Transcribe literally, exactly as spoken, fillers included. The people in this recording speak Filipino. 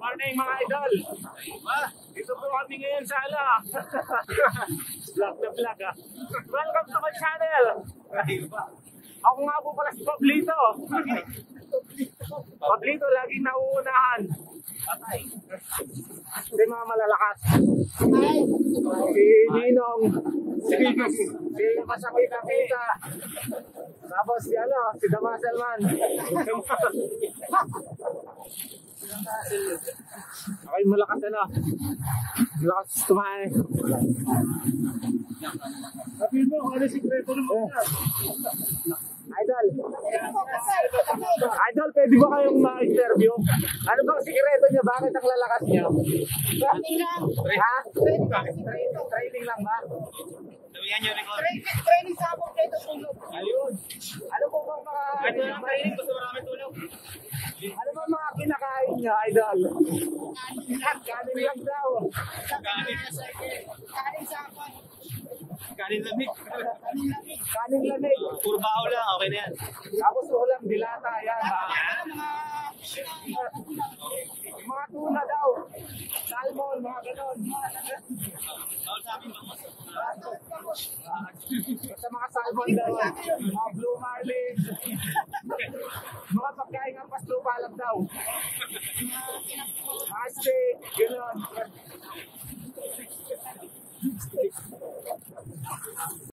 Morning mga idol! Dito po kami ngayon sa ala. Vlog na vlog ah. Welcome to my channel! Ako nga po pala si Pablito. Pablito, laging nauunahan. Hindi mga malalakas. Si Ninong. Si, si Masakit na kita. Tapos si ano, si Damaselman. Okay, malakas ano. Malakas tumahay. Sabihin mo, ano sikreto ng mga Idol. Idol, pwede ba kayong ma-interview? Ano bang sikreto niya? Bakit ang lalakas niya? Training lang. Ha? Training lang. Training. Training lang ba? Sabihan niyo record. Training, training sa kompleto tulog. Ayun. Ano po bang mga... Ano lang training? Gusto marami tulog. Ano ba mga kinakain niya, Idol? Kanin lang daw. Kanin. Kanin sa akin. Kanin lamig. Kanin lang. Kanin lamig. Puro bao lang. Okay na yan. Tapos ulam, dilata, yan. Ha? Mga Yung mga tuna daw. Salmon, mga ganon. Bawal sa amin. Basta mga salmon daw. Mga blue marlin. Mga pagkain ng paslupa lang daw. Mga steak, ganon.